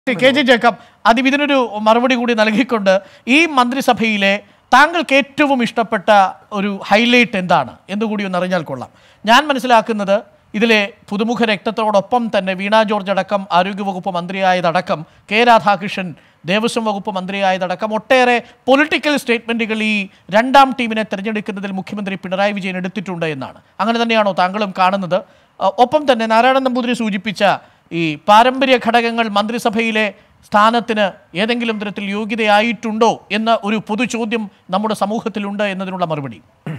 K J Jacob ആദ്യം ഇതിനൊരു മറുപടി കൂടി നൽകിക്കൊണ്ട് ഈ മന്ത്രിസഭയിലെ താങ്കൾക്ക് ഏറ്റവും ഇഷ്ടപ്പെട്ട ഒരു ഹൈലൈറ്റ് എന്താണ് എന്നുകൂടി ഒന്ന് അറിഞ്ഞാൽ കൊള്ളാം. ഞാൻ മനസ്സിലാക്കുന്നത് ഇതിലെ പുതുമുഖ രക്തത്തോടൊപ്പം തന്നെ വീണ ജോർജ് അടക്കം ആരോഗ്യവകുപ്പ് മന്ത്രിയായതടക്കം കെ രാധാകൃഷ്ണൻ ദേവസ്വം വകുപ്പ് മന്ത്രിയായതടക്കം ഒട്ടേറെ പൊളിറ്റിക്കൽ സ്റ്റേറ്റ്മെൻറ്റുകൾ ഈ രണ്ടാം ടീമിനെ തിരഞ്ഞെടുക്കുന്നതിൽ മുഖ്യമന്ത്രി പിണറായി വിജയൻ എടുത്തിട്ടുണ്ട് എന്നാണ്. അങ്ങനെ തന്നെയാണോ താങ്കളും കാണുന്നത്? ഒപ്പം തന്നെ നാരായണൻ നമ്പൂതിരി സൂചിപ്പിച്ച ഈ പാരമ്പര്യ ഘടകങ്ങൾ മന്ത്രിസഭയിലെ സ്ഥാനത്തിന് ഏതെങ്കിലും തരത്തിൽ യോഗ്യതയായിട്ടുണ്ടോ എന്ന ഒരു പൊതു ചോദ്യം നമ്മുടെ സമൂഹത്തിലുണ്ട് എന്നതിനുള്ള മറുപടി.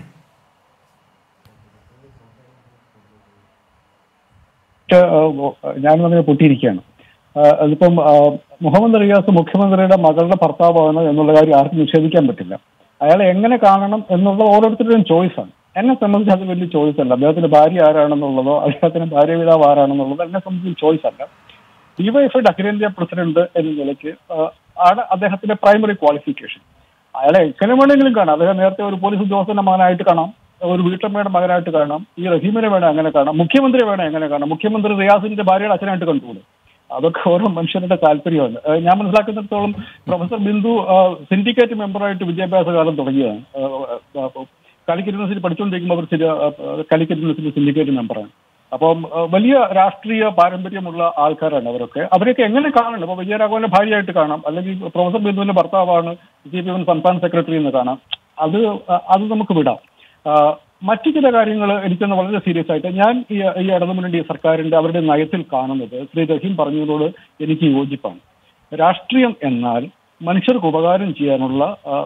ഞാൻ അങ്ങനെ പൊട്ടിയിരിക്കുകയാണ്. അതിപ്പം മുഹമ്മദ് റിയാസ് മുഖ്യമന്ത്രിയുടെ മകളുടെ ഭർത്താവാണ് എന്നുള്ള കാര്യം ആർക്കും നിഷേധിക്കാൻ പറ്റില്ല. അയാളെ എങ്ങനെ കാണണം എന്നുള്ള ഓരോരുത്തരുടെയും ചോയ്സാണ്. എന്നെ സംബന്ധിച്ച് അത് വലിയ ചോയ്സ് അല്ല. അദ്ദേഹത്തിന്റെ ഭാര്യ ആരാണെന്നുള്ളതോ അദ്ദേഹത്തിന്റെ ഭാര്യ പിതാവ് ആരാണെന്നുള്ളതോ എന്നെ സംബന്ധിച്ച് ചോയ്സ് അല്ല. ഡിവൈഎഫ്ഐയുടെ അഖിലേന്ത്യാ പ്രസിഡന്റ് എന്ന നിലയ്ക്ക് ആണ് അദ്ദേഹത്തിന്റെ പ്രൈമറി ക്വാളിഫിക്കേഷൻ. അയാളെ എങ്ങനെ വേണമെങ്കിലും കാണാം. അദ്ദേഹം നേരത്തെ ഒരു പോലീസ് ഉദ്യോഗസ്ഥന്റെ മകനായിട്ട് കാണാം, ഒരു വീട്ടമ്മയുടെ മകനായിട്ട് കാണാം, ഈ റഹീമിനെ വേണം അങ്ങനെ കാണാം, മുഖ്യമന്ത്രി വേണം എങ്ങനെ കാണാം, മുഖ്യമന്ത്രി റിയാസിന്റെ ഭാര്യയുടെ അച്ഛനായിട്ട് കണ്ടുകൂടും. അതൊക്കെ ഓരോ മനുഷ്യരുടെ താല്പര്യമാണ്. ഞാൻ മനസ്സിലാക്കുന്നിടത്തോളം പ്രൊഫസർ ബിന്ദു സിൻഡിക്കേറ്റ് മെമ്പറായിട്ട് വിദ്യാഭ്യാസ കാലം തുടങ്ങിയതാണ്. കാലിക്കറ്റ് യൂണിവേഴ്സിറ്റി പഠിച്ചുകൊണ്ടിരിക്കുമ്പോൾ അവർ കാലിക്കറ്റ് യൂണിവേഴ്സിറ്റി സിൻഡിക്കേറ്റ് മെമ്പറാണ്. അപ്പം വലിയ രാഷ്ട്രീയ പാരമ്പര്യമുള്ള ആൾക്കാരാണ് അവരൊക്കെ. അവരൊക്കെ എങ്ങനെ കാണണം? ഇപ്പോൾ വിജയരാഘവന്റെ ഭാര്യയായിട്ട് കാണാം, അല്ലെങ്കിൽ പ്രൊഫസർ ബിന്ദുവിന്റെ ഭർത്താവാണ് CPM സംസ്ഥാന സെക്രട്ടറി എന്ന് കാണാം. അത് നമുക്ക് വിടാം. മറ്റു ചില കാര്യങ്ങൾ എനിക്കൊന്ന് വളരെ സീരിയസ് ആയിട്ട് ഞാൻ ഈ ഇടതുമുന്നണി സർക്കാരിന്റെ അവരുടെ നയത്തിൽ കാണുന്നത് ശ്രീ റഹീം പറഞ്ഞതിനോട് എനിക്ക് യോജിപ്പാണ്. രാഷ്ട്രീയം എന്നാൽ മനുഷ്യർക്ക് ഉപകാരം ചെയ്യാനുള്ള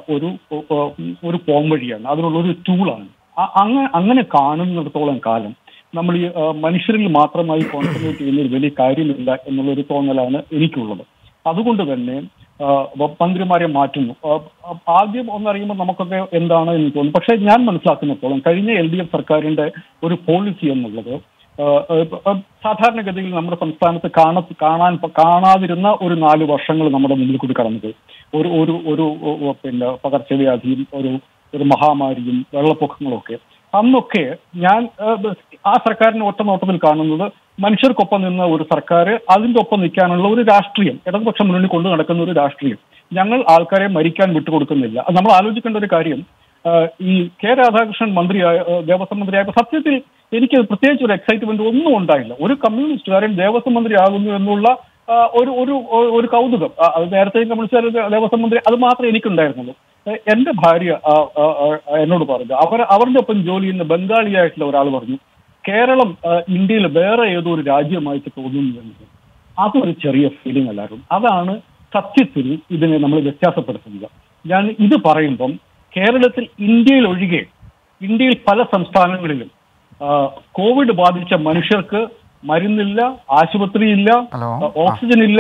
ഒരു പോംവഴിയാണ്, അതിനുള്ള ഒരു ടൂളാണ്. അങ്ങനെ കാണുന്നിടത്തോളം കാലം നമ്മൾ ഈ മനുഷ്യരിൽ മാത്രമായി കോൺസെൻട്രേറ്റ് ചെയ്യുന്ന ഒരു വലിയ കാര്യമില്ല എന്നുള്ളൊരു തോന്നലാണ് എനിക്കുള്ളത്. അതുകൊണ്ട് തന്നെ മന്ത്രിമാരെ മാറ്റുന്നു. ആദ്യം ഒന്നറിയുമ്പോൾ നമുക്കൊക്കെ എന്താണ് എന്ന് തോന്നുന്നു. പക്ഷേ ഞാൻ മനസ്സിലാക്കുന്നിടത്തോളം കഴിഞ്ഞ LDF സർക്കാരിന്റെ ഒരു പോളിസി എന്നുള്ളത് സാധാരണഗതിയിൽ നമ്മുടെ സംസ്ഥാനത്ത് കാണാതിരുന്ന ഒരു 4 വർഷങ്ങൾ നമ്മുടെ മുന്നിൽ കൂടി കടന്നത് ഒരു പിന്നെ പകർച്ചവ്യാധിയും ഒരു മഹാമാരിയും വെള്ളപ്പൊക്കങ്ങളും ഒക്കെ. അന്നൊക്കെ ഞാൻ ആ സർക്കാരിനെ ഒറ്റ നോട്ടത്തിൽ കാണുന്നത് മനുഷ്യർക്കൊപ്പം നിന്ന ഒരു സർക്കാർ, അതിൻ്റെ ഒപ്പം നിൽക്കാനുള്ള ഒരു രാഷ്ട്രീയം, ഇടതുപക്ഷ മുന്നണി കൊണ്ടു നടക്കുന്ന ഒരു രാഷ്ട്രീയം. ഞങ്ങൾ ആൾക്കാരെ മരിക്കാൻ വിട്ടുകൊടുക്കുന്നില്ല. നമ്മൾ ആലോചിക്കേണ്ട ഒരു കാര്യം, ഈ കെ രാധാകൃഷ്ണൻ ദേവസ്വം മന്ത്രിയായപ്പോൾ സത്യത്തിൽ എനിക്ക് പ്രത്യേകിച്ച് ഒരു എക്സൈറ്റ്മെന്റ് ഒന്നും ഉണ്ടായില്ല. ഒരു കമ്മ്യൂണിസ്റ്റുകാരൻ ദേവസ്വം മന്ത്രി ആകുന്നു എന്നുള്ള ഒരു കൗതുകം, അത് നേരത്തെ കമ്മ്യൂണിസ്റ്റുകാർ ദേവസ്വം മന്ത്രി, അത് മാത്രമേ എനിക്കുണ്ടായിരുന്നുള്ളൂ. എന്റെ ഭാര്യ എന്നോട് പറഞ്ഞു, അവരുടെ ഒപ്പം ജോലി ചെയ്യുന്ന ബംഗാളിയായിട്ടുള്ള ഒരാൾ പറഞ്ഞു, കേരളം ഇന്ത്യയിൽ വേറെ ഏതോ ഒരു രാജ്യമായിട്ട് തോന്നുന്നു എന്നത്. അതൊരു ചെറിയ ഫീലിംഗ് അല്ലായിരുന്നു. അതാണ് സത്യത്തിൽ ഇതിനെ നമ്മൾ വ്യത്യാസപ്പെടുത്തുന്നത്. ഞാൻ ഇത് പറയുമ്പം കേരളത്തിൽ ഇന്ത്യയിൽ പല സംസ്ഥാനങ്ങളിലും കോവിഡ് ബാധിച്ച മനുഷ്യർക്ക് മരുന്നില്ല, ആശുപത്രിയില്ല, ഓക്സിജൻ ഇല്ല,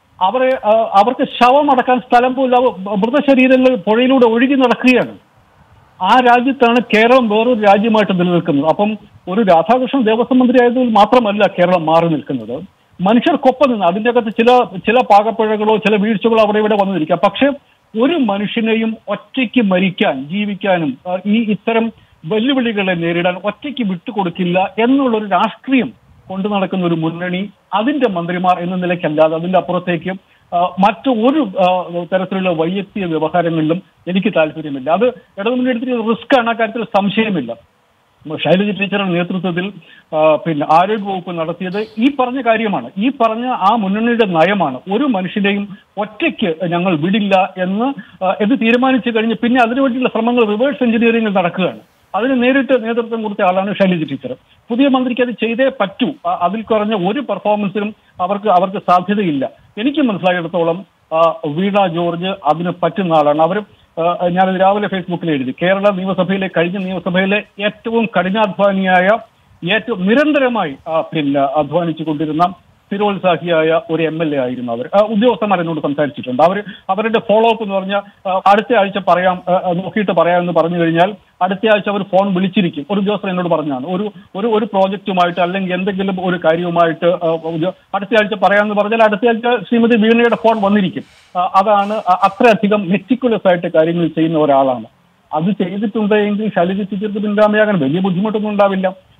അവർക്ക് ശവമടക്കാൻ സ്ഥലം പോലും, മൃതശരീരങ്ങൾ പുഴയിലൂടെ ഒഴുകി നടക്കുകയാണ്. ആ രാജ്യത്താണ് കേരളം വേറൊരു രാജ്യമായിട്ട് നിലനിൽക്കുന്നത്. അപ്പം ഒരു രാധാകൃഷ്ണൻ ദേവസ്വം മന്ത്രി ആയതിൽ മാത്രമല്ല കേരളം മാറി നിൽക്കുന്നത്, മനുഷ്യർക്കൊപ്പം നിന്ന് അതിൻ്റെ അകത്ത് ചില പാകപ്പിഴകളോ ചില വീഴ്ചകളോ അവിടെ ഇവിടെ വന്നിരിക്കാം. പക്ഷെ ഒരു മനുഷ്യനെയും ഒറ്റയ്ക്ക് ജീവിക്കാനും ഇത്തരം വെല്ലുവിളികളെ നേരിടാൻ ഒറ്റയ്ക്ക് വിട്ടുകൊടുക്കില്ല എന്നുള്ളൊരു രാഷ്ട്രീയം കൊണ്ടു നടക്കുന്ന ഒരു മുന്നണി, അതിന്റെ മന്ത്രിമാർ എന്ന നിലയ്ക്കല്ലാതെ അതിന്റെ അപ്പുറത്തേക്ക് മറ്റു ഒരു തരത്തിലുള്ള വൈയക്തിക വ്യവഹാരങ്ങളിലും എനിക്ക് താല്പര്യമില്ല. അത് ഇടതുമുന്നണി എടുത്തിട്ട് റിസ്ക് ആണ്, ആ കാര്യത്തിൽ സംശയമില്ല. ശൈലജ ടീച്ചറുടെ നേതൃത്വത്തിൽ പിന്നെ ആരോഗ്യവകുപ്പ് നടത്തിയത് ഈ പറഞ്ഞ കാര്യമാണ്, ഈ പറഞ്ഞ ആ മുന്നണിയുടെ നയമാണ്. ഒരു മനുഷ്യനെയും ഒറ്റയ്ക്ക് ഞങ്ങൾ വിടില്ല എന്ന് തീരുമാനിച്ചു കഴിഞ്ഞ് പിന്നെ അതിനുവേണ്ടിയുള്ള ശ്രമങ്ങൾ റിവേഴ്സ് എഞ്ചിനീയറിംഗിൽ നടക്കുകയാണ്. അതിന് നേരിട്ട് നേതൃത്വം കൊടുത്ത ആളാണ് ശൈലജ ടീച്ചർ. പുതിയ മന്ത്രിക്ക് അത് ചെയ്തേ പറ്റൂ. അതിൽ കുറഞ്ഞ ഒരു പെർഫോമൻസിനും അവർക്ക് സാധ്യതയില്ല. എനിക്ക് മനസ്സിലാക്കിയിടത്തോളം വീണ ജോർജ് അതിന് പറ്റുന്ന ആളാണ്. ഞാനത് രാവിലെ ഫേസ്ബുക്കിൽ എഴുതി, കഴിഞ്ഞ നിയമസഭയിലെ ഏറ്റവും കഠിനാധ്വാനിയായ, ഏറ്റവും നിരന്തരമായി അധ്വാനിച്ചു കൊണ്ടിരുന്ന സ്ഥിരോത്സാഹിയായ ഒരു MLA ആയിരുന്നു അവർ. ഉദ്യോഗസ്ഥന്മാർ എന്നോട് സംസാരിച്ചിട്ടുണ്ട്. അവരുടെ ഫോളോ അപ്പ് എന്ന് പറഞ്ഞാൽ അടുത്ത ആഴ്ച നോക്കിയിട്ട് പറയാമെന്ന് പറഞ്ഞു കഴിഞ്ഞാൽ അടുത്ത ആഴ്ച അവർ ഫോൺ വിളിച്ചിരിക്കും. ഒരു ഉദ്യോഗസ്ഥൻ എന്നോട് പറഞ്ഞാണ്, ഒരു പ്രോജക്റ്റുമായിട്ട് അല്ലെങ്കിൽ എന്തെങ്കിലും ഒരു കാര്യവുമായിട്ട് അടുത്ത ആഴ്ച പറയാമെന്ന് പറഞ്ഞാൽ അടുത്ത ആഴ്ച ശ്രീമതി വീണയുടെ ഫോൺ വന്നിരിക്കും. അതാണ്, അത്രയധികം മെറ്റിക്കുലസ് ആയിട്ട് കാര്യങ്ങൾ ചെയ്യുന്ന ഒരാളാണ്. അത് ചെയ്തിട്ടുണ്ടെങ്കിൽ ശൈലജ ടീച്ചർക്ക് പിൻഗാമിയാകാൻ വലിയ ബുദ്ധിമുട്ടൊന്നും ഉണ്ടാവില്ല.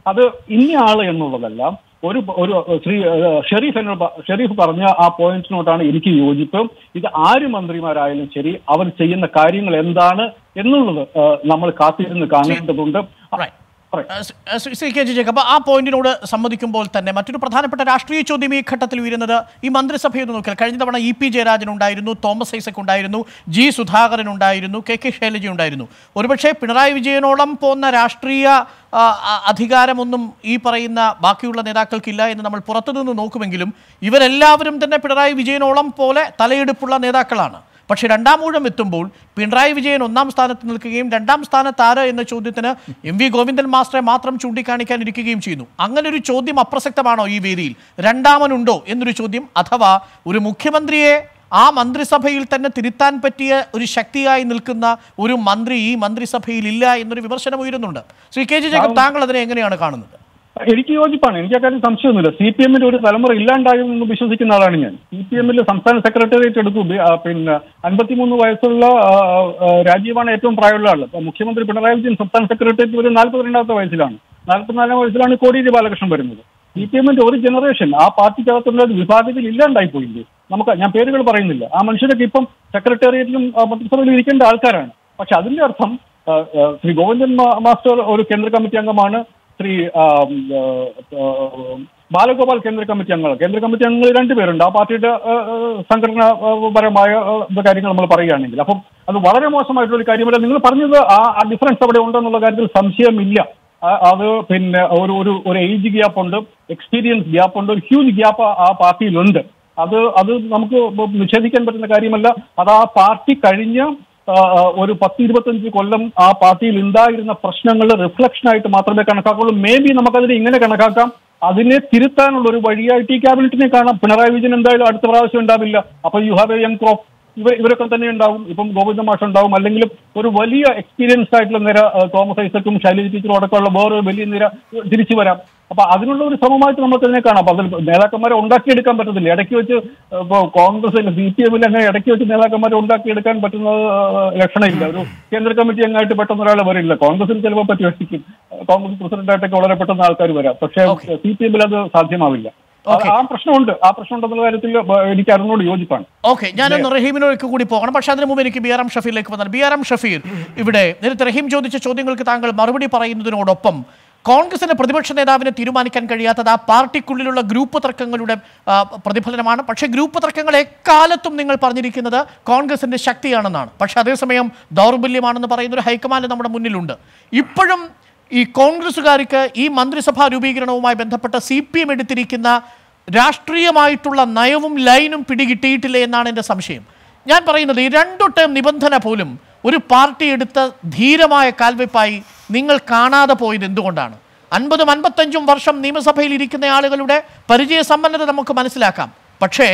അത് ഇന്ന ആള് എന്നുള്ളതല്ല. ഒരു ശ്രീ ഷെരീഫ് പറഞ്ഞ ആ പോയിന്റിനോടാണ് എനിക്ക് യോജിപ്പ്. ഇത് ആര് മന്ത്രിമാരായാലും ശരി, അവർ ചെയ്യുന്ന കാര്യങ്ങൾ എന്താണ് എന്നുള്ളത് നമ്മൾ കാത്തിരുന്ന് കാണേണ്ടതുണ്ട്. ശ്രീ കെ ജി ജേക്കബ്, ആ പോയിന്റിനോട് സമ്മതിക്കുമ്പോൾ തന്നെ മറ്റൊരു പ്രധാനപ്പെട്ട രാഷ്ട്രീയ ചോദ്യം ഈ ഘട്ടത്തിൽ ഉയരുന്നത് ഈ മന്ത്രിസഭയെന്ന് നോക്കിയാൽ കഴിഞ്ഞ തവണ ഇ പി ജയരാജൻ ഉണ്ടായിരുന്നു, തോമസ് ഐസക് ഉണ്ടായിരുന്നു, ജി സുധാകരൻ ഉണ്ടായിരുന്നു, കെ കെ ശൈലജ ഉണ്ടായിരുന്നു. ഒരുപക്ഷെ പിണറായി വിജയനോളം പോന്ന രാഷ്ട്രീയ അധികാരമൊന്നും ഈ പറയുന്ന ബാക്കിയുള്ള നേതാക്കൾക്കില്ല എന്ന് നമ്മൾ പുറത്തുനിന്ന് നോക്കുമെങ്കിലും ഇവരെല്ലാവരും തന്നെ പിണറായി വിജയനോളം പോലെ തലയെടുപ്പുള്ള നേതാക്കളാണ്. പക്ഷേ രണ്ടാം ഊഴം എത്തുമ്പോൾ പിണറായി വിജയൻ ഒന്നാം സ്ഥാനത്ത് നിൽക്കുകയും രണ്ടാം സ്ഥാനത്ത് ആര് എന്ന ചോദ്യത്തിന് എം.വി. ഗോവിന്ദൻ മാസ്റ്ററെ മാത്രം ചൂണ്ടിക്കാണിക്കാനിരിക്കുകയും ചെയ്യുന്നു. അങ്ങനെ ഒരു ചോദ്യം അപ്രസക്തമാണോ ഈ വേദിയിൽ? രണ്ടാമനുണ്ടോ എന്നൊരു ചോദ്യം, അഥവാ ഒരു മുഖ്യമന്ത്രിയെ ആ മന്ത്രിസഭയിൽ തന്നെ തിരുത്താൻ പറ്റിയ ഒരു ശക്തിയായി നിൽക്കുന്ന ഒരു മന്ത്രി ഈ മന്ത്രിസഭയിൽ ഇല്ല എന്നൊരു വിമർശനം ഉയരുന്നുണ്ട്. ശ്രീ കെ ജി ജേക്കബ്, താങ്കൾ അതിനെ എങ്ങനെയാണ് കാണുന്നത്? എനിക്ക് യോജിപ്പാണ്. എനിക്ക് അക്കാര്യം സംശയമൊന്നുമില്ല. CPM-ന്റെ ഒരു തലമുറ ഇല്ലാണ്ടായെന്ന് വിശ്വസിക്കുന്ന ആളാണ് ഞാൻ. CPM-ലെ സംസ്ഥാന സെക്രട്ടേറിയറ്റ് എടുത്തു. 53 വയസ്സുള്ള രാജീവാണ് ഏറ്റവും പ്രായമുള്ള ആൾ. മുഖ്യമന്ത്രി പിണറായി വിജയൻ സംസ്ഥാന സെക്രട്ടേറിയറ്റ് ഒരു 42ാമത്തെ വയസ്സിലാണ്. 44ാം വയസ്സിലാണ് കോടിയേരി ബാലകൃഷ്ണൻ വരുന്നത്. CPM-ന്റെ ഒരു ജനറേഷൻ ആ പാർട്ടിക്കകത്തുള്ള വിഭാഗത്തിൽ ഇല്ലാണ്ടായി പോയില്ലേ. ഞാൻ പേരുകൾ പറയുന്നില്ല. ആ മനുഷ്യരൊക്കെ ഇപ്പം സെക്രട്ടേറിയറ്റിലും മന്ത്രിസഭയിലും ഇരിക്കേണ്ട ആൾക്കാരാണ്. പക്ഷെ അതിന്റെ അർത്ഥം ശ്രീ ഗോവിന്ദൻ മാസ്റ്റർ ഒരു കേന്ദ്ര കമ്മിറ്റി അംഗമാണ്. ശ്രീ ബാലഗോപാൽ കേന്ദ്ര കമ്മിറ്റി അംഗങ്ങൾ 2 പേരുണ്ട്. ആ പാർട്ടിയുടെ സംഘടനാപരമായ കാര്യങ്ങൾ നമ്മൾ പറയുകയാണെങ്കിൽ അപ്പം അത് വളരെ മോശമായിട്ടുള്ള ഒരു കാര്യമല്ല. നിങ്ങൾ പറഞ്ഞത് ആ ഡിഫറൻസ് അവിടെ ഉണ്ടെന്നുള്ള കാര്യത്തിൽ സംശയമില്ല. അത് ഒരു ഏജ് ഗ്യാപ്പ് ഉണ്ട്, എക്സ്പീരിയൻസ് ഗ്യാപ്പ് ഉണ്ട്, ഒരു ഹ്യൂജ് ഗ്യാപ്പ് ആ പാർട്ടിയിലുണ്ട്. അത് നമുക്ക് നിഷേധിക്കാൻ പറ്റുന്ന കാര്യമല്ല. അത് ആ പാർട്ടി കഴിഞ്ഞ ഒരു 10-25 കൊല്ലം ആ പാർട്ടിയിൽ ഉണ്ടായിരുന്ന പ്രശ്നങ്ങളുടെ റിഫ്ലക്ഷനായിട്ട് മാത്രമേ കണക്കാക്കുള്ളൂ. മേ ബി നമുക്കതിനെ ഇങ്ങനെ കണക്കാക്കാം, അതിനെ തിരുത്താനുള്ള ഒരു വഴിയായിട്ട് ഈ ക്യാബിനറ്റിനെ കാണാം. പിണറായി വിജയൻ എന്തായാലും അടുത്ത പ്രാവശ്യം ഉണ്ടാവില്ല. അപ്പൊ you have a young crop, ഇവരൊക്കെ തന്നെ ഉണ്ടാവും. ഇപ്പം ഗോവിന്ദ മാഷ് ഉണ്ടാവും, അല്ലെങ്കിൽ ഒരു വലിയ എക്സ്പീരിയൻസ്ഡ് ആയിട്ടുള്ള നിര തോമസ് ഐസക്കും ശൈലജ ടീച്ചറും അടക്കമുള്ള വേറൊരു വലിയ നിര തിരിച്ചു വരാം. അപ്പൊ അതിനുള്ള ഒരു ശ്രമമായിട്ട് നമുക്ക് അതിനെ കാണാം. അപ്പൊ അതിൽ നേതാക്കന്മാരെ ഉണ്ടാക്കിയെടുക്കാൻ പറ്റത്തില്ല. ഇടയ്ക്ക് വെച്ച് ഇപ്പോൾ കോൺഗ്രസിൽ CPM-ൽ അങ്ങനെ ഇടയ്ക്ക് വെച്ച് നേതാക്കന്മാരെ ഉണ്ടാക്കിയെടുക്കാൻ പറ്റുന്ന ലക്ഷണമില്ല. ഒരു കേന്ദ്ര കമ്മിറ്റി അംഗമായിട്ട് പെട്ടെന്ന് ഒരാൾ വരില്ല. കോൺഗ്രസിൽ ചിലപ്പോൾ പറ്റുമായിരിക്കും, കോൺഗ്രസ് പ്രസിഡന്റായിട്ടൊക്കെ വളരെ പെട്ടെന്ന് ആൾക്കാർ വരാം. പക്ഷേ CPM-ൽ അത് സാധ്യമാവില്ല. ആ പ്രശ്നമുണ്ട്. ആ പ്രശ്നം ഉണ്ടെന്നുള്ള കാര്യത്തിൽ എനിക്ക് അതിനോട് യോജിപ്പാണ്. ഓക്കെ, ഞാനൊന്ന് റഹീമിനോട് കൂടി പോകണം. പക്ഷെ അതിനു മുമ്പ് എനിക്ക് BRM ഷഫീറിലേക്ക് വന്നാൽ, BRM ഷഫീർ, ഇവിടെ നേരത്തെ റഹീം ചോദിച്ച ചോദ്യങ്ങൾക്ക് താങ്കൾ മറുപടി പറയുന്നതിനോടൊപ്പം കോൺഗ്രസിന്റെ പ്രതിപക്ഷ നേതാവിനെ തീരുമാനിക്കാൻ കഴിയാത്തത് ആ പാർട്ടിക്കുള്ളിലുള്ള ഗ്രൂപ്പ് തർക്കങ്ങളുടെ പ്രതിഫലനമാണ്. പക്ഷേ ഗ്രൂപ്പ് തർക്കങ്ങൾ എക്കാലത്തും നിങ്ങൾ പറഞ്ഞിരിക്കുന്നത് കോൺഗ്രസിന്റെ ശക്തിയാണെന്നാണ്. പക്ഷെ അതേസമയം ദൗർബല്യമാണെന്ന് പറയുന്നൊരു ഹൈക്കമാൻഡ് നമ്മുടെ മുന്നിലുണ്ട്. ഇപ്പോഴും ഈ കോൺഗ്രസുകാർക്ക് ഈ മന്ത്രിസഭാ രൂപീകരണവുമായി ബന്ധപ്പെട്ട CPM എടുത്തിരിക്കുന്ന രാഷ്ട്രീയമായിട്ടുള്ള നയവും ലൈനും പിടികിട്ടിയിട്ടില്ല എന്നാണ് എൻ്റെ സംശയം. ഞാൻ പറയുന്നത് ഈ 2 ടേം നിബന്ധന പോലും ഒരു പാർട്ടി എടുത്ത ധീരമായ കാൽവെപ്പായി നിങ്ങൾ കാണാതെ പോയത് എന്തുകൊണ്ടാണ്? 50-55 വർഷം നിയമസഭയിൽ ഇരിക്കുന്ന ആളുകളുടെ പരിചയസമ്പന്നത നമുക്ക് മനസ്സിലാക്കാം. പക്ഷേ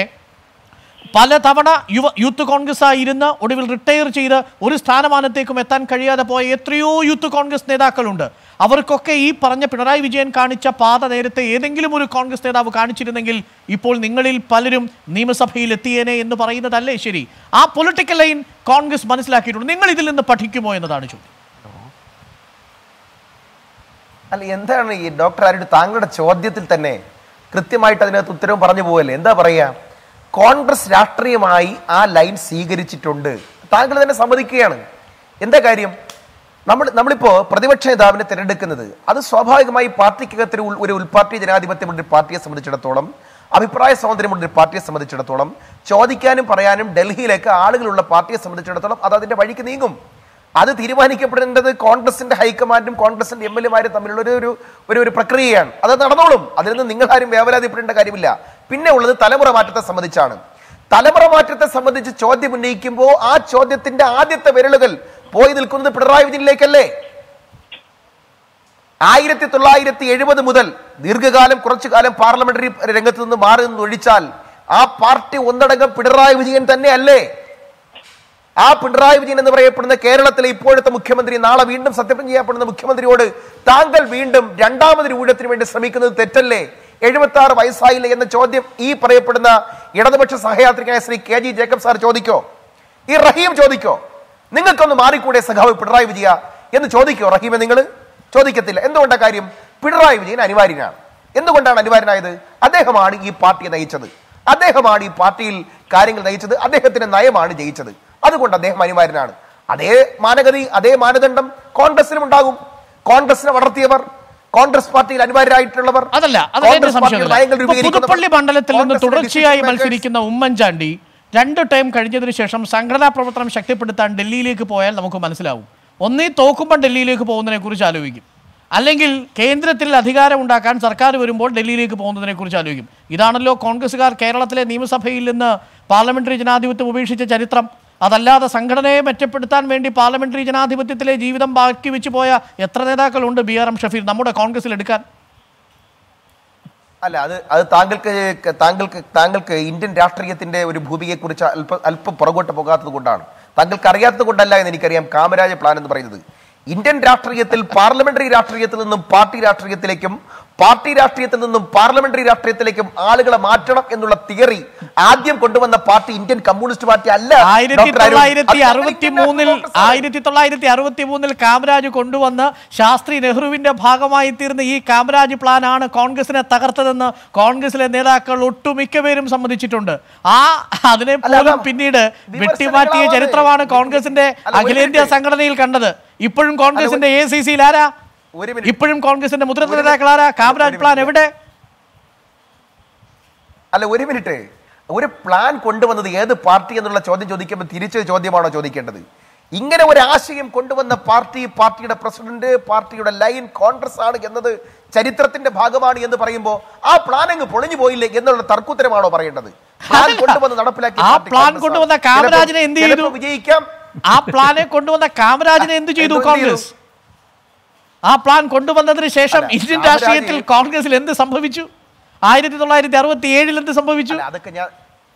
പലതവണ യൂത്ത് കോൺഗ്രസ് ആയിരുന്ന് ഒടുവിൽ റിട്ടയർ ചെയ്ത് ഒരു സ്ഥാനമാനത്തേക്കും എത്താൻ കഴിയാതെ പോയ എത്രയോ യൂത്ത് കോൺഗ്രസ് നേതാക്കളുണ്ട്. അവർക്കൊക്കെ ഈ പറഞ്ഞ പിണറായി വിജയൻ കാണിച്ച പാത നേരത്തെ ഏതെങ്കിലും ഒരു കോൺഗ്രസ് നേതാവ് കാണിച്ചിരുന്നെങ്കിൽ ഇപ്പോൾ നിങ്ങളിൽ പലരും നിയമസഭയിൽ എത്തിയേനെ എന്ന് പറയുന്നതല്ലേ ശരി? ആ പൊളിറ്റിക്കൽ ലൈൻ കോൺഗ്രസ് മനസ്സിലാക്കിയിട്ടുണ്ട്. നിങ്ങൾ ഇതിൽ നിന്ന് പഠിക്കുമോ എന്നതാണ് ചോദ്യം. അല്ല, എന്താണ് ഈ ഡോക്ടർ ആരുടെ താങ്കളുടെ ചോദ്യത്തിൽ തന്നെ കൃത്യമായിട്ട് അതിനകത്ത് ഉത്തരവും പറഞ്ഞു പോകല്ലേ? എന്താ പറയുക, കോൺഗ്രസ് രാഷ്ട്രീയമായി ആ ലൈൻ സ്വീകരിച്ചിട്ടുണ്ട്, താങ്കൾ തന്നെ സമ്മതിക്കുകയാണ്. എന്താ കാര്യം? നമ്മളിപ്പോ പ്രതിപക്ഷ നേതാവിനെ തിരഞ്ഞെടുക്കുന്നത് അത് സ്വാഭാവികമായി പാർട്ടിക്കകത്തിൽ ഒരു ഉൾപാർട്ടി ജനാധിപത്യമുള്ള ഒരു പാർട്ടിയെ സംബന്ധിച്ചിടത്തോളം, അഭിപ്രായ സ്വാതന്ത്ര്യമുള്ള ഒരു പാർട്ടിയെ സംബന്ധിച്ചിടത്തോളം, ചോദിക്കാനും പറയാനും ഡൽഹിയിലേക്ക് ആളുകളുള്ള പാർട്ടിയെ സംബന്ധിച്ചിടത്തോളം അത് അതിന്റെ വഴിക്ക് നീങ്ങും. അത് തീരുമാനിക്കപ്പെടേണ്ടത് കോൺഗ്രസിന്റെ ഹൈക്കമാൻഡും കോൺഗ്രസിന്റെ MLA-മാരും തമ്മിലുള്ള ഒരു പ്രക്രിയയാണ്. അത് നടന്നോളും. അതിൽ നിന്ന് നിങ്ങൾ ആരും വേവലാതിപ്പെടേണ്ട കാര്യമില്ല. പിന്നെ ഉള്ളത് തലമുറ മാറ്റത്തെ സംബന്ധിച്ചാണ്. തലമുറ മാറ്റത്തെ സംബന്ധിച്ച് ചോദ്യം ഉന്നയിക്കുമ്പോൾ ആ ചോദ്യത്തിന്റെ ആദ്യത്തെ വിരലുകൾ പോയി നിൽക്കുന്നത് പിണറായി വിജയനിലേക്കല്ലേ? 1970 മുതൽ ദീർഘകാലം കുറച്ചു കാലം പാർലമെന്ററി രംഗത്ത് നിന്ന് മാറി നിന്ന് ഒഴിച്ചാൽ ആ പാർട്ടി ഒന്നടങ്കം പിണറായി വിജയൻ തന്നെ അല്ലേ? ആ പിണറായി വിജയൻ എന്ന് പറയപ്പെടുന്ന കേരളത്തിലെ ഇപ്പോഴത്തെ മുഖ്യമന്ത്രി, നാളെ വീണ്ടും സത്യപ്രതിജ്ഞ ചെയ്യപ്പെടുന്ന മുഖ്യമന്ത്രിയോട് താങ്കൾ വീണ്ടും രണ്ടാമതൊരു ഊഴത്തിന് വേണ്ടി ശ്രമിക്കുന്നത് തെറ്റല്ലേ? 76 വയസ്സായില്ലേ എന്ന ചോദ്യം ഈ പറയപ്പെടുന്ന ഇടതുപക്ഷ സഹയാത്രികനായ ശ്രീ KG ജേക്കബ് സാർ ചോദിക്കോ? ഈ റഹീം ചോദിക്കോ? നിങ്ങൾക്കൊന്ന് മാറിക്കൂടെ സഖാവ് പിണറായി വിജയ എന്ന് ചോദിക്കോ? റഹീമെ നിങ്ങൾ ചോദിക്കത്തില്ല. എന്തുകൊണ്ടാ കാര്യം? പിണറായി വിജയൻ അനിവാര്യനാണ്. എന്തുകൊണ്ടാണ് അനിവാര്യനായത്? അദ്ദേഹമാണ് ഈ പാർട്ടിയെ നയിച്ചത്, അദ്ദേഹമാണ് ഈ പാർട്ടിയിൽ കാര്യങ്ങൾ നയിച്ചത്, അദ്ദേഹത്തിന്റെ നയമാണ് ജയിച്ചത്. അതുകൊണ്ട് അദ്ദേഹം അനിവാര്യനാണ്. അതേ മാനഗതി, അതേ മാനദണ്ഡം കോൺഗ്രസിനും ഉണ്ടാകും. കോൺഗ്രസിനെ വളർത്തിയവർ, കോൺഗ്രസ് പാർട്ടിയിൽ അനിവാര്യരായിട്ടുള്ളവർ, പുതുപ്പള്ളി മണ്ഡലത്തിൽ നിന്ന് തുടർച്ചയായി മത്സരിക്കുന്ന ഉമ്മൻചാണ്ടി 2 ടൈം കഴിഞ്ഞതിന് ശേഷം സംഘടനാ പ്രവർത്തനം ശക്തിപ്പെടുത്താൻ ഡൽഹിയിലേക്ക് പോയാൽ നമുക്ക് മനസ്സിലാവും. ഒന്നീ തോക്കുമ്പോൾ ഡൽഹിയിലേക്ക് പോകുന്നതിനെ കുറിച്ച് ആലോചിക്കും, അല്ലെങ്കിൽ കേന്ദ്രത്തിൽ അധികാരം ഉണ്ടാക്കാൻ സർക്കാർ വരുമ്പോൾ ഡൽഹിയിലേക്ക് പോകുന്നതിനെ കുറിച്ച് ആലോചിക്കും. ഇതാണല്ലോ കോൺഗ്രസ്സുകാർ കേരളത്തിലെ നിയമസഭയിൽ നിന്ന് പാർലമെന്ററി ജനാധിപത്യം ഉപേക്ഷിച്ച ചരിത്രം. അതല്ലാതെ സംഘടനയെ മെച്ചപ്പെടുത്താൻ വേണ്ടി പാർലമെന്ററി ജനാധിപത്യത്തിലെ ജീവിതം ബാക്കി വെച്ച് പോയ എത്ര നേതാക്കളുണ്ട് BRM ഷഫീർ നമ്മുടെ കോൺഗ്രസിൽ എടുക്കാൻ? അല്ല, അത് താങ്കൾക്ക് ഇന്ത്യൻ രാഷ്ട്രീയത്തിന്റെ ഒരു ഭൂമികയെ കുറിച്ച് അല്പം പുറകോട്ട് പോകാത്തത് കൊണ്ടാണ്. താങ്കൾക്ക് അറിയാത്തത് കൊണ്ടല്ല എന്ന് എനിക്കറിയാം. കാമരാജ പ്ലാൻ എന്ന് പറയുന്നത് ഇന്ത്യൻ രാഷ്ട്രീയത്തിൽ പാർലമെന്ററി രാഷ്ട്രീയത്തിൽ നിന്നും പാർട്ടി രാഷ്ട്രീയത്തിലേക്കും, പാർട്ടി രാഷ്ട്രീയത്തിൽ നിന്നും പാർലമെന്ററി രാഷ്ട്രീയത്തിലേക്കും ആളുകളെ മാറ്റണം എന്നുള്ള തിയറി ആദ്യം കൊണ്ടുവന്ന പാർട്ടി ഇന്ത്യൻ കമ്മ്യൂണിസ്റ്റ് പാർട്ടി അല്ല. 1963 കാമരാജ് കൊണ്ടുവന്ന് ശാസ്ത്രി നെഹ്റുവിന്റെ ഭാഗമായി തീർന്ന ഈ കാമരാജ് പ്ലാൻ ആണ് കോൺഗ്രസിനെ തകർത്തതെന്ന് കോൺഗ്രസിലെ നേതാക്കൾ ഒട്ടുമിക്ക പേരും സമ്മതിച്ചിട്ടുണ്ട്. അതിനെ പോലും പിന്നീട് വെട്ടിമാറ്റിയ ചരിത്രമാണ് കോൺഗ്രസിന്റെ അഖിലേന്ത്യാ സംഘടനയിൽ കണ്ടത്. ഇപ്പോഴും കോൺഗ്രസിന്റെ ACCയിൽ ആരാ? ഇപ്പോഴും കോൺഗ്രസിന്റെ മുതിർന്ന നേതാക്കൾ ആരാ? കാമരാജ് പ്ലാൻ എവിടെ? അല്ല, ഒരു മിനിറ്റ്. ഒരു പ്ലാൻ കൊണ്ടുവന്നത് ഏത് പാർട്ടി എന്നുള്ള ചോദ്യം ചോദിക്കുമ്പോൾ തിരിച്ചൊരു ചോദ്യമാണോ ചോദിക്കേണ്ടത്? ഇങ്ങനെ ഒരു ആശയം കൊണ്ടുവന്ന പാർട്ടി, പാർട്ടിയുടെ പ്രസിഡന്റ്, പാർട്ടിയുടെ ലൈൻ കോൺഗ്രസ് ആണ് എന്നത് ചരിത്രത്തിന്റെ ഭാഗമാണ് എന്ന് പറയുമ്പോൾ ആ പ്ലാൻ അങ്ങ് പൊളിഞ്ഞു പോയില്ലേ എന്നുള്ള തർക്കുത്തരമാണോ പറയേണ്ടത്? പ്ലാൻ കൊണ്ടുവന്ന് നടപ്പിലാക്കി ആ പ്ലാൻ കൊണ്ടുവന്ന കാമരാജിനെ എന്ത് ചെയ്തു? വിജയിക്കാം. ആ പ്ലാനെ കൊണ്ടുവന്ന കാമരാജിനെ എന്ത് ചെയ്തു കോൺഗ്രസ്? ആ പ്ലാൻ കൊണ്ടുവന്നതിന് ശേഷം ഇന്ത്യൻ രാഷ്ട്രീയത്തിൽ കോൺഗ്രസിൽ എന്ത് സംഭവിച്ചു? 1967 എന്ത് സംഭവിച്ചു? അതൊക്കെ ഞാൻ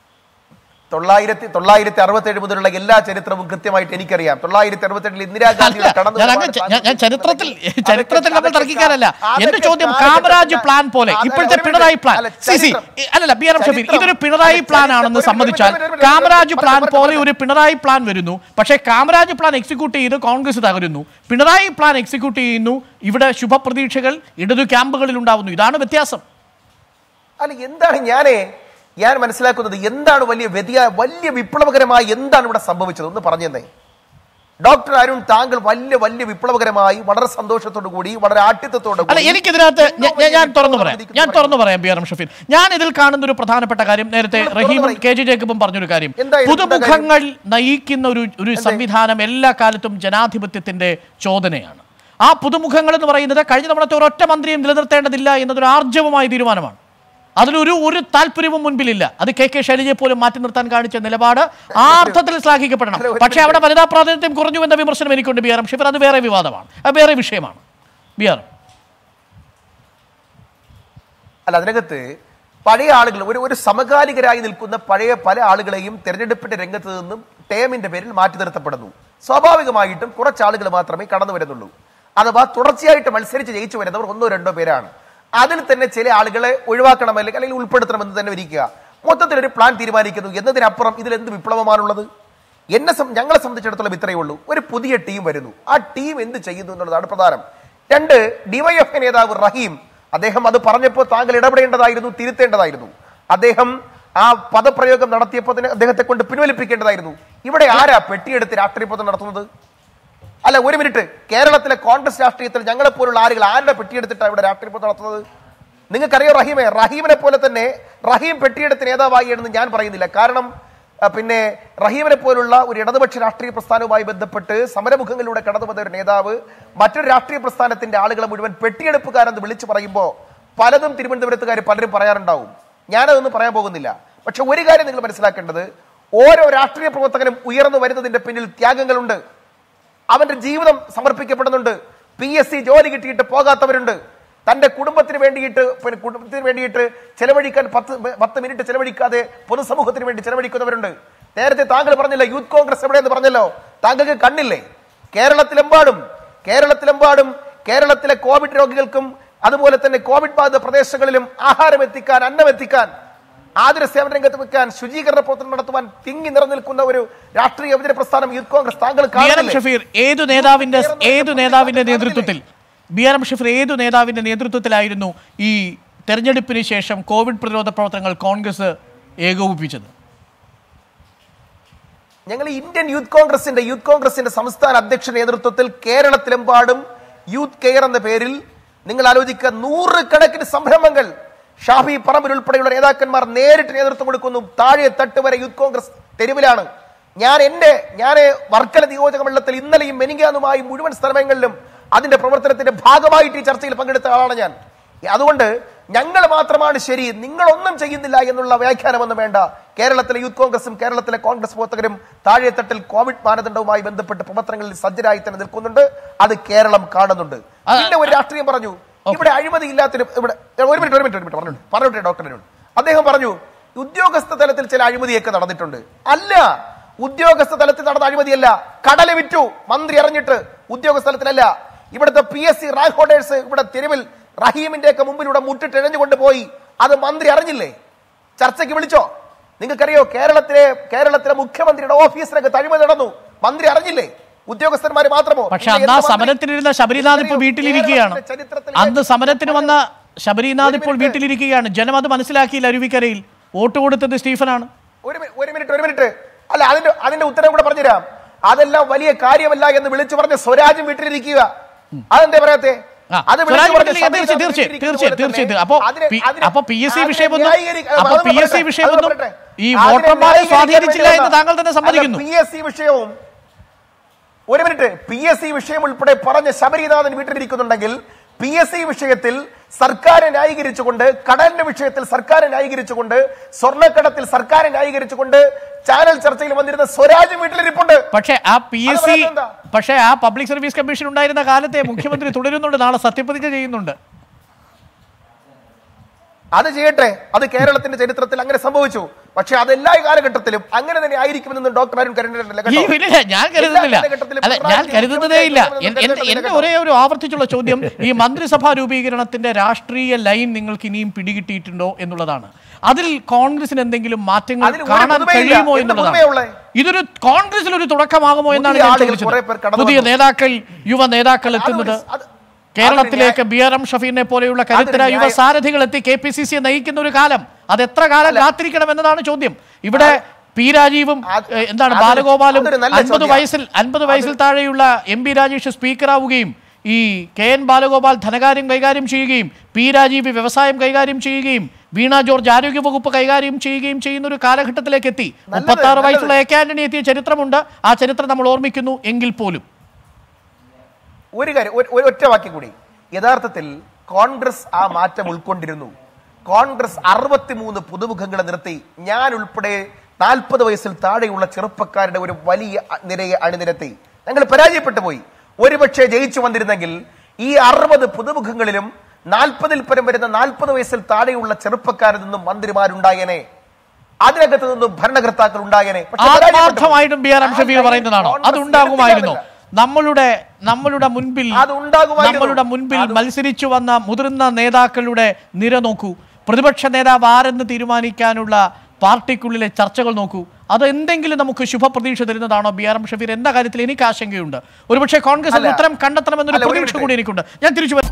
1967 മുതലുള്ള എല്ലാ ചരിത്രവും കൃത്യമായിട്ട് എനിക്കറിയാം. 1967 ഇന്ദിരാഗാന്ധിയുടെ ചരിത്രത്തിൽ നമ്മൾ തർക്കിക്കാനല്ല. എന്റെ ചോദ്യം കാമരാജ് പ്ലാൻ പോലെ ഇപ്പോഴത്തെ പിണറായി പ്ലാൻ അല്ലല്ല BRM ഷഫീർ, ഇതൊരു പിണറായി പ്ലാൻ ആണെന്ന് സമ്മതിച്ചാൽ കാമരാജ് പ്ലാൻ പോലെ ഒരു പിണറായി പ്ലാൻ വരുന്നു. പക്ഷേ കാമരാജ് പ്ലാൻ എക്സിക്യൂട്ട് ചെയ്ത് കോൺഗ്രസ് തകരുന്നു. പിണറായി പ്ലാൻ എക്സിക്യൂട്ട് ചെയ്യുന്നു, ഇവിടെ ശുഭപ്രതീക്ഷകൾ ഇടതു ക്യാമ്പുകളിൽ ഉണ്ടാവുന്നു. ഇതാണ് വ്യത്യാസം. അല്ല, എന്താണ് ഞാൻ മനസ്സിലാക്കുന്നത്? എന്താണ് വലിയ വിപ്ലവകരമായി എന്താണ് ഇവിടെ സംഭവിച്ചത്? ഒന്ന് പറഞ്ഞേ ഡോക്ടർ അരുൺ. താങ്കൾ വലിയ വിപ്ലവകരമായി വളരെ സന്തോഷത്തോടു കൂടി, വളരെ ആഠ്യത്തോടു കൂടി എനിക്കിതിനകത്ത് ഞാൻ തുറന്നു പറയാം BRM ഷഫീർ. ഞാൻ ഇതിൽ കാണുന്ന ഒരു പ്രധാനപ്പെട്ട കാര്യം, നേരത്തെ റഹീമും KG ജേക്കബും പറഞ്ഞൊരു കാര്യം, പുതുമുഖങ്ങൾ നയിക്കുന്ന ഒരു സംവിധാനം എല്ലാ കാലത്തും ജനാധിപത്യത്തിന്റെ ചോദനയാണ്. ആ പുതുമുഖങ്ങൾ എന്ന് പറയുന്നത് കഴിഞ്ഞ തവണത്തെ ഒരൊറ്റ മന്ത്രിയും നിലനിർത്തേണ്ടതില്ല എന്നതൊരു ആർജവമായ തീരുമാനമാണ്. അതിലൊരു താല്പര്യവും മുൻപിലില്ല. അത് KK ശൈലജയെ പോലും മാറ്റി നിർത്താൻ കാണിച്ച നിലപാട് ആ അർത്ഥത്തിൽ ശ്ലാഘിക്കപ്പെടണം. പക്ഷേ അവിടെ വനിതാ പ്രാതിനിധ്യം കുറഞ്ഞു എന്ന വിമർശനം എനിക്കുണ്ട് BRM ഷഫീർ. അത് വേറെ വിവാദമാണ്, അത് വേറെ വിഷയമാണ്. BRM അല്ല, അതിനകത്ത് പഴയ ആളുകൾ, ഒരു സമകാലികരായി നിൽക്കുന്ന പഴയ പല ആളുകളെയും തെരഞ്ഞെടുപ്പിന്റെ രംഗത്ത് നിന്നും ടേമിന്റെ പേരിൽ മാറ്റി നിർത്തപ്പെടുന്നു. സ്വാഭാവികമായിട്ടും കുറച്ചാളുകൾ മാത്രമേ കടന്നു വരുന്നുള്ളൂ. അഥവാ തുടർച്ചയായിട്ട് മത്സരിച്ച് ജയിച്ചു വരുന്നവർ 1-2 പേരാണ്. അതിൽ തന്നെ ചില ആളുകളെ ഒഴിവാക്കണം അല്ലെങ്കിൽ ഉൾപ്പെടുത്തണമെന്ന് തന്നെ ഇരിക്കുക. മൊത്തത്തിലൊരു പ്ലാൻ തീരുമാനിക്കുന്നു എന്നതിനപ്പുറം ഇതിലെന്ത് വിപ്ലവമാണുള്ളത്? ഞങ്ങളെ സംബന്ധിച്ചിടത്തോളം ഇത്രയേ ഉള്ളൂ. ഒരു പുതിയ ടീം വരുന്നു, ആ ടീം എന്ത് ചെയ്യുന്നു എന്നുള്ളതാണ് പ്രധാനം. 2, DYFI നേതാവ് റഹീം, അദ്ദേഹം അത് പറഞ്ഞപ്പോൾ താങ്കൾ ഇടപെടേണ്ടതായിരുന്നു, തിരുത്തേണ്ടതായിരുന്നു. അദ്ദേഹം ആ പദപ്രയോഗം നടത്തിയപ്പോൾ അദ്ദേഹത്തെ കൊണ്ട് പിൻവലിപ്പിക്കേണ്ടതായിരുന്നു. ഇവിടെ ആരാ പെട്ടിയെടുത്ത് രാഷ്ട്രീയ പ്രവർത്തനം നടത്തുന്നത്? അല്ല, ഒരു മിനിറ്റ്. കേരളത്തിലെ കോൺഗ്രസ് രാഷ്ട്രീയത്തിൽ ഞങ്ങളെപ്പോലുള്ള ആരുടെ പെട്ടിയെടുത്തിട്ടാണ് ഇവിടെ രാഷ്ട്രീയ പ്രവർത്തനം നടത്തുന്നത്? നിങ്ങൾക്കറിയോ റഹീമിനെ പോലെ തന്നെ റഹീം പെട്ടിയെടുത്ത് നേതാവായി എന്ന് ഞാൻ പറയുന്നില്ല. കാരണം പിന്നെ റഹീമിനെ പോലുള്ള ഒരു ഇടതുപക്ഷ രാഷ്ട്രീയ പ്രസ്ഥാനവുമായി ബന്ധപ്പെട്ട് സമരമുഖങ്ങളിലൂടെ കടന്നു വന്ന ഒരു നേതാവ് മറ്റൊരു രാഷ്ട്രീയ പ്രസ്ഥാനത്തിന്റെ ആളുകളെ മുഴുവൻ പെട്ടിയെടുപ്പുകാരെന്ന് വിളിച്ചു പറയുമ്പോൾ പലതും തിരുവനന്തപുരത്തുകാർ പലരും പറയാറുണ്ടാവും. ഞാനതൊന്നും പറയാൻ പോകുന്നില്ല. പക്ഷെ ഒരു കാര്യം നിങ്ങൾ മനസ്സിലാക്കേണ്ടത്, ഓരോ രാഷ്ട്രീയ പ്രവർത്തകനും ഉയർന്നു വരുന്നതിന്റെ പിന്നിൽ ത്യാഗങ്ങളുണ്ട്. അവന്റെ ജീവിതം സമർപ്പിക്കപ്പെടുന്നുണ്ട്. PSC ജോലി കിട്ടിയിട്ട് പോകാത്തവരുണ്ട്. തന്റെ കുടുംബത്തിന് വേണ്ടിയിട്ട് ചെലവഴിക്കാൻ 10 മിനിറ്റ് ചെലവഴിക്കാതെ പൊതുസമൂഹത്തിന് വേണ്ടി ചെലവഴിക്കുന്നവരുണ്ട്. നേരത്തെ താങ്കൾ പറഞ്ഞില്ല യൂത്ത് കോൺഗ്രസ് എവിടെയെന്ന് പറഞ്ഞല്ലോ. താങ്കൾക്ക് കണ്ണില്ലേ? കേരളത്തിലെമ്പാടും കേരളത്തിലെ കോവിഡ് രോഗികൾക്കും അതുപോലെ തന്നെ കോവിഡ് ബാധിത പ്രദേശങ്ങളിലും ആഹാരം എത്തിക്കാൻ, അന്നം എത്തിക്കാൻ, ആതുര സേവന രംഗത്ത് വെക്കാൻ, ശുചീകരണ പ്രവർത്തനം നടത്തുവാൻ തിങ്ങി നിറഞ്ഞിൽക്കുന്ന ഒരു രാഷ്ട്രീയ വിഭജന പ്രസ്ഥാനം യൂത്ത് കോൺഗ്രസ്. താങ്കൾ ഷഫീർ, ഏതു നേതാവിന്റെ നേതൃത്വത്തിൽ BRM ഷഫീർ ഏതു നേതാവിൻ്റെ നേതൃത്വത്തിലായിരുന്നു ഈ തെരഞ്ഞെടുപ്പിന് ശേഷം കോവിഡ് പ്രതിരോധ പ്രവർത്തനങ്ങൾ കോൺഗ്രസ് ഏകോപിപ്പിച്ചത്? ഞങ്ങൾ ഇന്ത്യൻ യൂത്ത് കോൺഗ്രസിന്റെ സംസ്ഥാന അധ്യക്ഷ നേതൃത്വത്തിൽ കേരളത്തിലെമ്പാടും യൂത്ത് കെയർ എന്ന പേരിൽ നിങ്ങൾ ആലോചിക്കുക 100 കണക്കിന് സംരംഭങ്ങൾ ഷാഫി പറമ്പിൽ ഉൾപ്പെടെയുള്ള നേതാക്കന്മാർ നേരിട്ട് നേതൃത്വം കൊടുക്കുന്നു. താഴെ തട്ട് വരെ യൂത്ത് കോൺഗ്രസ് തെരുവിലാണ്. ഞാൻ വർക്കല നിയോജക മണ്ഡലത്തിൽ ഇന്നലെയും മെനിങ്ങാന്നുമായി മുഴുവൻ സ്ഥലങ്ങളിലും അതിന്റെ പ്രവർത്തനത്തിന്റെ ഭാഗമായിട്ട് ഈ ചർച്ചയിൽ പങ്കെടുത്ത ആളാണ് ഞാൻ. അതുകൊണ്ട് ഞങ്ങൾ മാത്രമാണ് ശരി, നിങ്ങളൊന്നും ചെയ്യുന്നില്ല എന്നുള്ള വ്യാഖ്യാനമൊന്നും വേണ്ട. കേരളത്തിലെ യൂത്ത് കോൺഗ്രസും കേരളത്തിലെ കോൺഗ്രസ് പ്രവർത്തകരും താഴെത്തട്ടിൽ കോവിഡ് മാനദണ്ഡവുമായി ബന്ധപ്പെട്ട് പ്രവർത്തനങ്ങളിൽ സജ്ജരായി തന്നെ നിൽക്കുന്നുണ്ട്. അത് കേരളം കാണുന്നുണ്ട്. പിന്നെ ഒരു രാഷ്ട്രീയം പറഞ്ഞു, ഇവിടെ അഴിമതി ഇല്ലാത്ത ഇവിടെ ഒരു മിനിറ്റ് പറഞ്ഞോട്ടെ ഡോക്ടറിനോട്. അദ്ദേഹം പറഞ്ഞു ഉദ്യോഗസ്ഥ തലത്തിൽ ചില അഴിമതിയൊക്കെ നടന്നിട്ടുണ്ട്. അല്ല, ഉദ്യോഗസ്ഥ തലത്തിൽ നടന്ന അഴിമതിയല്ല, കടല വിറ്റു മന്ത്രി അറിഞ്ഞിട്ട്. ഉദ്യോഗസ്ഥ തലത്തിലല്ല. ഇവിടുത്തെ PSC റാങ്ക് ഹോൾഡേഴ്സ് ഇവിടെ തെരുവിൽ റഹീമിന്റെ ഒക്കെ മുമ്പിലൂടെ മുട്ടിട്ടെഴഞ്ഞുകൊണ്ട് പോയി. അത് മന്ത്രി അറിഞ്ഞില്ലേ? ചർച്ചയ്ക്ക് വിളിച്ചോ? നിങ്ങൾക്കറിയോ കേരളത്തിലെ മുഖ്യമന്ത്രിയുടെ ഓഫീസിനൊക്കെ അഴിമതി നടന്നു, മന്ത്രി അറിഞ്ഞില്ലേ? ഉദ്യോഗസ്ഥന്മാര് മാത്രമോ? പക്ഷെ അന്ന് സമരത്തിനിരുന്ന ശബരിനാഥ് ഇപ്പോൾ വീട്ടിലിരിക്കുകയാണ്. അന്ന് സമരത്തിന് വന്ന ശബരിനാഥ് ഇപ്പോൾ വീട്ടിലിരിക്കുകയാണ്. ജനം അത് മനസ്സിലാക്കിയില്ല. അരുവിക്കരയിൽ വോട്ട് കൊടുത്തത് സ്റ്റീഫനാണ്. ഒരു മിനിറ്റ് അല്ല, അതിന്റെ ഉത്തരം കൂടെ പറഞ്ഞുതരാം. അതെല്ലാം വലിയ കാര്യമല്ല എന്ന് വിളിച്ചു പറഞ്ഞ സ്വരാജും വീട്ടിലിരിക്കുക. അതെന്താ പറയത്തെ? തീർച്ചയായും. അപ്പൊ PSC വിഷയമൊന്നും ഈ വോട്ടർമാരെ സ്വാധീനിച്ചില്ല എന്ന് താങ്കൾ തന്നെ സമ്മതിക്കുന്നു. PSC വിഷയം ഉൾപ്പെടെ പറഞ്ഞ ശബരിനാഥൻ വീട്ടിലിരിക്കുന്നുണ്ടെങ്കിൽ PSC വിഷയത്തിൽ സർക്കാരെ ന്യായീകരിച്ചുകൊണ്ട്, കടലിന്റെ വിഷയത്തിൽ സർക്കാരെ ന്യായീകരിച്ചുകൊണ്ട്, സ്വർണ്ണക്കടത്തിൽ സർക്കാരെ ന്യായീകരിച്ചുകൊണ്ട് ചാനൽ ചർച്ചയിൽ വന്നിരുന്ന സ്വരാജ് വീട്ടിലിരിപ്പുണ്ട്. പക്ഷേ ആ പബ്ലിക് സർവീസ് കമ്മീഷൻ ഉണ്ടായിരുന്ന കാലത്തെ മുഖ്യമന്ത്രി തുടരുന്നുണ്ട്. നാളെ സത്യപ്രതിജ്ഞ ചെയ്യുന്നുണ്ട്. അത് ചെയ്യട്ടെ, അത് കേരളത്തിന്റെ ചരിത്രത്തിൽ അങ്ങനെ സംഭവിച്ചു. പക്ഷെ അതെല്ലാ കാലഘട്ടത്തിലും അങ്ങനെ തന്നെ ആയിരിക്കുമെന്ന് ഡോക്ടർ അരുൺ കരുതുന്നില്ല. ഞാൻ കരുതുന്നതേ ഇല്ല. എന്റെ ഒരേ ഒരു ആവർത്തിച്ചുള്ള ചോദ്യം, ഈ മന്ത്രിസഭാ രൂപീകരണത്തിന്റെ രാഷ്ട്രീയ ലൈൻ നിങ്ങൾക്ക് ഇനിയും പിടികിട്ടിയിട്ടുണ്ടോ എന്നുള്ളതാണ്. അതിൽ കോൺഗ്രസിന് എന്തെങ്കിലും മാറ്റങ്ങൾ കാണാൻ കഴിയുമോ എന്നുള്ളതാണ്. ഇതൊരു കോൺഗ്രസിൽ ഒരു തുടക്കമാകുമോ എന്നാണ് ഞാൻ ചോദിച്ചത്. പുതിയ നേതാക്കൾ, യുവ നേതാക്കൾ എത്തുന്നത് കേരളത്തിലേക്ക്, BRM ഷഫീറിനെ പോലെയുള്ള കരുത്തരായ യുവ സാരഥികൾ എത്തി KPCC നയിക്കുന്ന ഒരു കാലം, അത് എത്ര കാലം കാത്തിരിക്കണം എന്നതാണ് ചോദ്യം. ഇവിടെ P രാജീവും ബാലഗോപാലും 50 വയസ്സിൽ താഴെയുള്ള MP രാജേഷ് സ്പീക്കറാവുകയും ഈ KN ബാലഗോപാൽ ധനകാര്യം കൈകാര്യം ചെയ്യുകയും P രാജീവ് വ്യവസായം കൈകാര്യം ചെയ്യുകയും വീണ ജോർജ് ആരോഗ്യവകുപ്പ് കൈകാര്യം ചെയ്യുകയും ചെയ്യുന്ന ഒരു കാലഘട്ടത്തിലേക്ക് എത്തി. 36 വയസ്സുള്ള AK ആന്റണി എത്തിയ ചരിത്രമുണ്ട്. ആ ചരിത്രം നമ്മൾ ഓർമ്മിക്കുന്നു എങ്കിൽ പോലും ഒരു കാര്യം, ഒറ്റ വാക്യം കൂടി. യഥാർത്ഥത്തിൽ കോൺഗ്രസ് ആ മാറ്റം ഉൾക്കൊണ്ടിരുന്നു. കോൺഗ്രസ് 63 പുതുമുഖങ്ങളെ നിർത്തി. ഞാൻ ഉൾപ്പെടെ 40 വയസ്സിൽ താഴെയുള്ള ചെറുപ്പക്കാരുടെ ഒരു വലിയ നിരയെ അണിനിരത്തി. ഞങ്ങൾ പരാജയപ്പെട്ടു പോയി. ഒരുപക്ഷെ ജയിച്ചു വന്നിരുന്നെങ്കിൽ ഈ 60 പുതുമുഖങ്ങളിലും 40-ൽ പരം വരുന്ന 40 വയസ്സിൽ താഴെയുള്ള ചെറുപ്പക്കാരിൽ നിന്നും മന്ത്രിമാരുണ്ടായേനെ, അതിനകത്ത് നിന്നും ഭരണകർത്താക്കൾ ഉണ്ടായേനെ. ആത്മാർത്ഥമായിട്ടും BRM ഷഫീർ പറയുന്നതാണോ? അതുണ്ടാകുമായിരുന്നു. നമ്മളുടെ മുൻപിൽ മത്സരിച്ചു വന്ന മുതിർന്ന നേതാക്കളുടെ നിര നോക്കൂ. പ്രതിപക്ഷ നേതാവ് ആരെന്ന് തീരുമാനിക്കാനുള്ള പാർട്ടിക്കുള്ളിലെ ചർച്ചകൾ നോക്കൂ. അത് എന്തെങ്കിലും നമുക്ക് ശുഭപ്രതീക്ഷ തരുന്നതാണോ BRM ഷഫീർ എന്ന കാര്യത്തിൽ എനിക്ക് ആശങ്കയുണ്ട്. ഒരുപക്ഷെ കോൺഗ്രസ് ഉത്തരം കണ്ടെത്തണമെന്നൊരു പ്രതീക്ഷ കൂടി എനിക്കുണ്ട്. ഞാൻ തിരിച്ചു